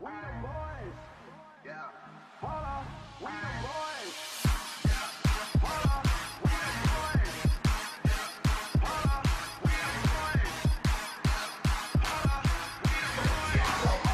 We the boys. Yeah. Hold on. We the boys. Hold on. We the boys. Hold on. We the boys. Hold on. We the boys.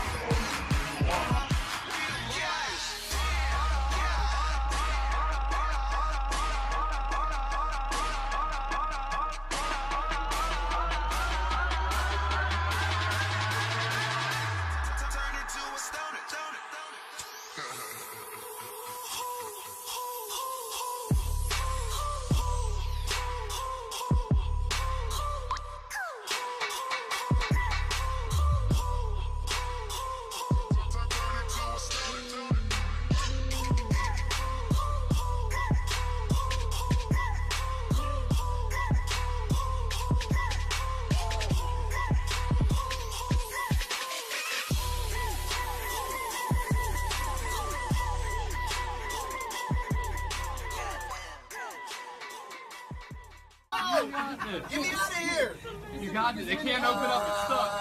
Get me out of here! You got it. They can't open up. It's stuck.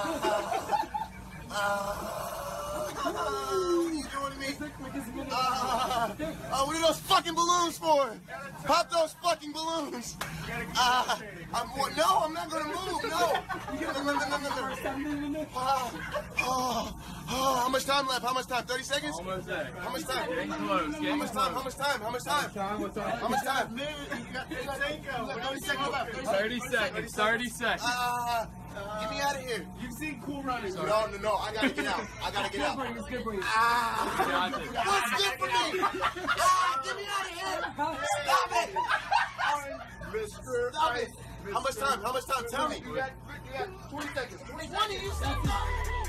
What are you doing to me? What are those fucking balloons for? Pop those fucking balloons! No, I'm not gonna move, no! How much time left? How much time? 30 seconds? Almost there. How much time? Getting close. How much time? How much time? How much time? What's up? How much time? 30 seconds. 30 seconds. Get me out of here. You've seen Cool Runnings. No, I gotta get out. I gotta get out. It's good for you. What's good for me? Get me out of here. Stop it. Stop it. How much time? How much time? Tell me. You got 20 seconds. 20, you said.